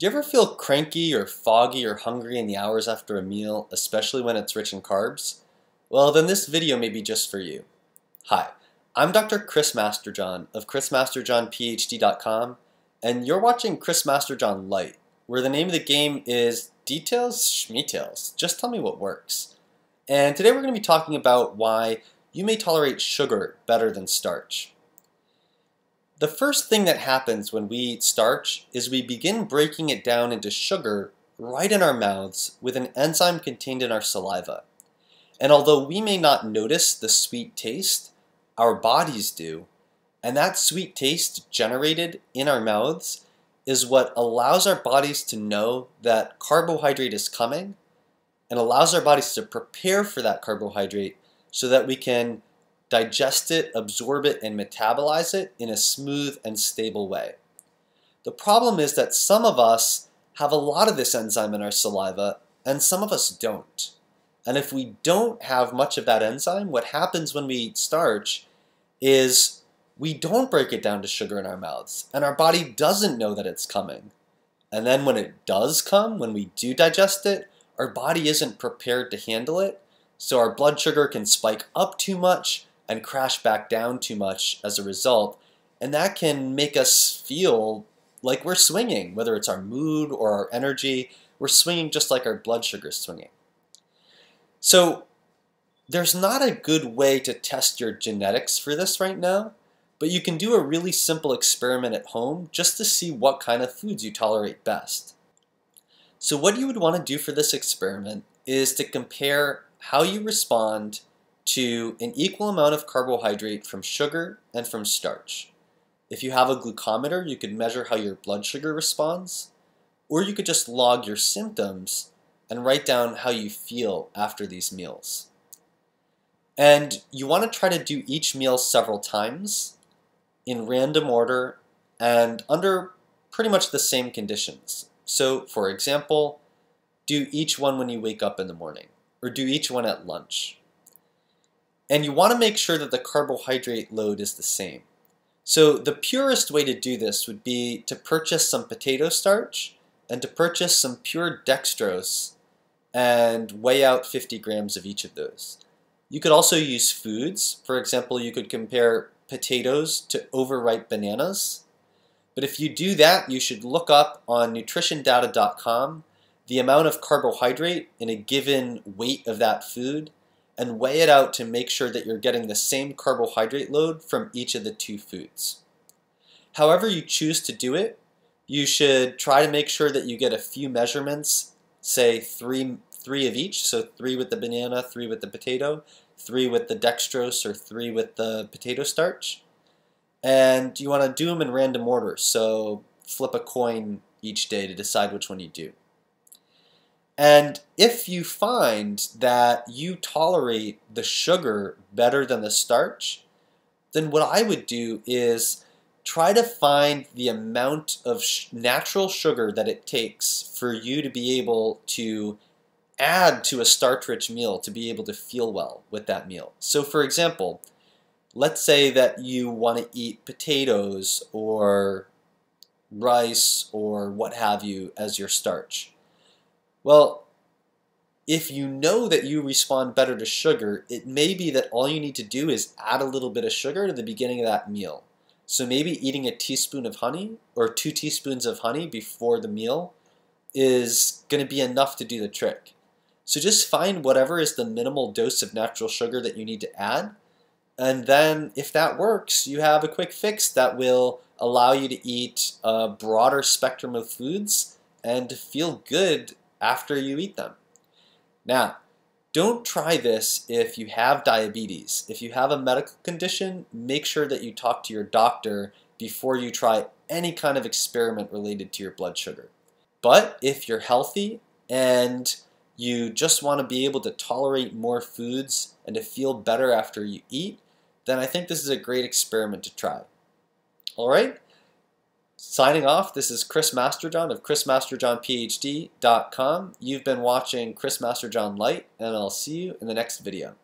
Do you ever feel cranky or foggy or hungry in the hours after a meal, especially when it's rich in carbs? Well, then this video may be just for you. Hi, I'm Dr. Chris Masterjohn of chrismasterjohnphd.com, and you're watching Chris Masterjohn Light, where the name of the game is Details Schmetails. Just tell me what works. And today we're going to be talking about why you may tolerate sugar better than starch. The first thing that happens when we eat starch is we begin breaking it down into sugar right in our mouths with an enzyme contained in our saliva. And although we may not notice the sweet taste, our bodies do, and that sweet taste generated in our mouths is what allows our bodies to know that carbohydrate is coming and allows our bodies to prepare for that carbohydrate so that we can digest it, absorb it, and metabolize it in a smooth and stable way. The problem is that some of us have a lot of this enzyme in our saliva and some of us don't. And if we don't have much of that enzyme, what happens when we eat starch is we don't break it down to sugar in our mouths and our body doesn't know that it's coming. And then when it does come, when we do digest it, our body isn't prepared to handle it, so our blood sugar can spike up too much and crash back down too much as a result, and that can make us feel like we're swinging, whether it's our mood or our energy. We're swinging just like our blood sugar is swinging. So there's not a good way to test your genetics for this right now, but you can do a really simple experiment at home just to see what kind of foods you tolerate best. So what you would want to do for this experiment is to compare how you respond to an equal amount of carbohydrate from sugar and from starch. If you have a glucometer, you could measure how your blood sugar responds, or you could just log your symptoms and write down how you feel after these meals. And you want to try to do each meal several times in random order and under pretty much the same conditions. So, for example, do each one when you wake up in the morning, or do each one at lunch. And you want to make sure that the carbohydrate load is the same. So the purest way to do this would be to purchase some potato starch and to purchase some pure dextrose and weigh out 50 grams of each of those. You could also use foods. For example, you could compare potatoes to overripe bananas. But if you do that, you should look up on nutritiondata.com the amount of carbohydrate in a given weight of that food and weigh it out to make sure that you're getting the same carbohydrate load from each of the two foods. However you choose to do it, you should try to make sure that you get a few measurements, say three of each, so 3 with the banana, 3 with the potato, 3 with the dextrose, or 3 with the potato starch. And you want to do them in random order, so flip a coin each day to decide which one you do. And if you find that you tolerate the sugar better than the starch, then what I would do is try to find the amount of natural sugar that it takes for you to be able to add to a starch-rich meal to be able to feel well with that meal. So for example, let's say that you want to eat potatoes or rice or what have you as your starch. Well, if you know that you respond better to sugar, it may be that all you need to do is add a little bit of sugar to the beginning of that meal. So maybe eating a teaspoon of honey or 2 teaspoons of honey before the meal is going to be enough to do the trick. So just find whatever is the minimal dose of natural sugar that you need to add, and then if that works, you have a quick fix that will allow you to eat a broader spectrum of foods and to feel good after you eat them. Now, don't try this if you have diabetes. If you have a medical condition, make sure that you talk to your doctor before you try any kind of experiment related to your blood sugar. But if you're healthy and you just want to be able to tolerate more foods and to feel better after you eat, then I think this is a great experiment to try. All right? Signing off, this is Chris Masterjohn of chrismasterjohnphd.com. You've been watching Chris Masterjohn Light, and I'll see you in the next video.